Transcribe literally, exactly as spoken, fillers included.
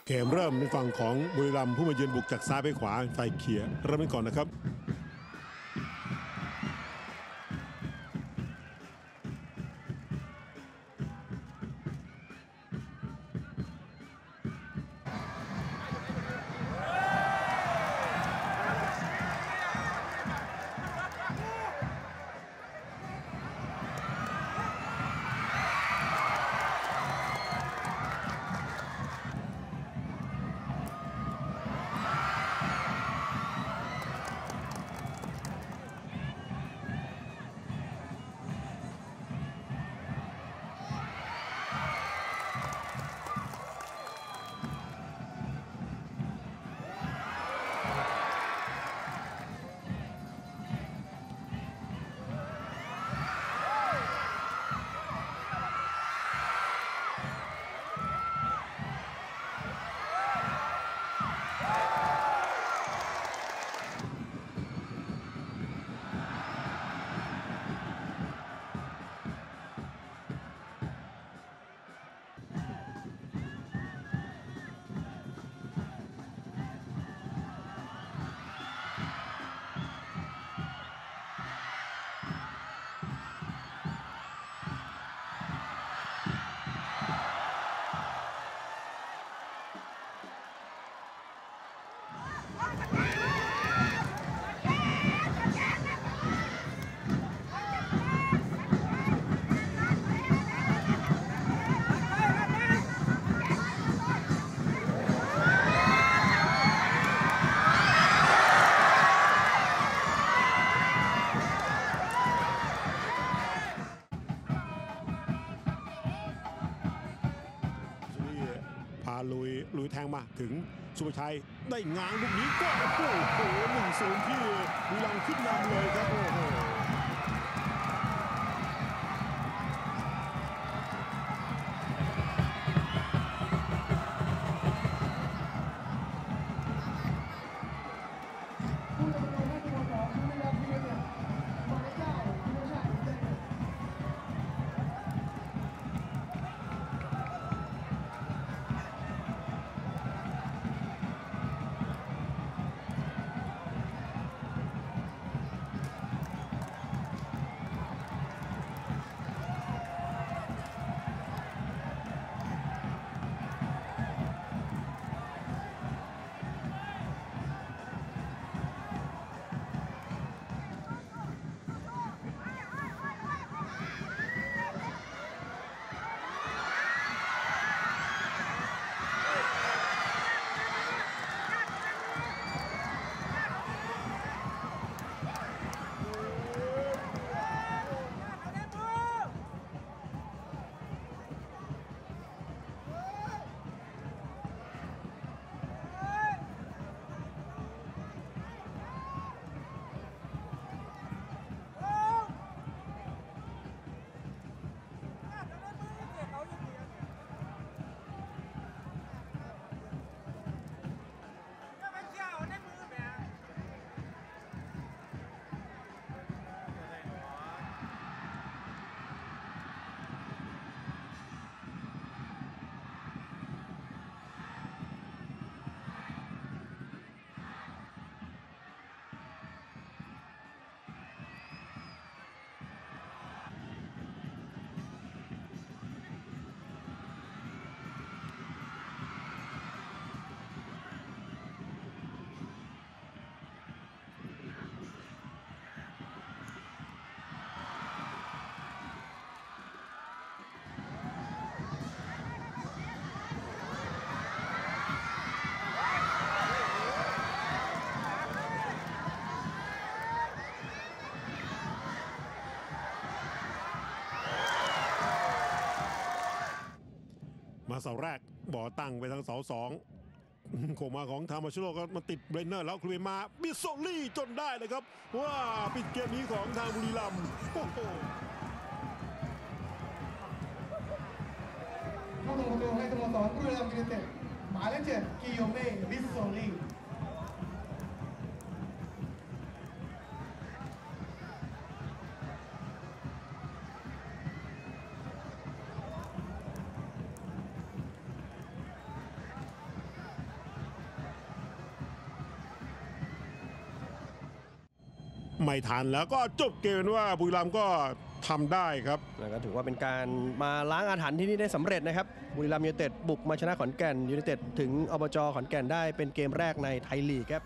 เกมเริ่มในฝั่งของบุรีรัมย์ผู้มาเยือนบุกจากซ้ายไปขวาไฟเขียวเริ่มกันก่อนนะครับลุยลุยแทงมาถึงสุภชัยได้ง้างลูกนี้ก็โอ้โหหนึ่งศูนย์ที่บุรีรัมย์ขึ้นนำเลยครับโอ้โหมาเสาแรกบ่อตั้งไปทางเสาสองโคมาของทามาชิโร่ก็มาติดเบรนเนอร์แล้วคลุยมาบิโซลี่จนได้เลยครับว่าปิดเกมนี้ของทางบุรีรัมย์โอ้โหเข้าลงประตูให้สโมสรบุรีรัมย์ยูไนเต็ดหมายเลขเจ็ดกิโยเม่บิโซลี่ไม่ทันแล้วก็จบเกมว่าบุรีรัมย์ก็ทำได้ครับแล้วก็ถือว่าเป็นการมาล้างอาถรรพ์ที่นี่ได้สำเร็จนะครับบุรีรัมย์ยูไนเต็ดบุกมาชนะขอนแก่นยูไนเต็ดถึงอบจขอนแก่นได้เป็นเกมแรกในไทยลีกครับ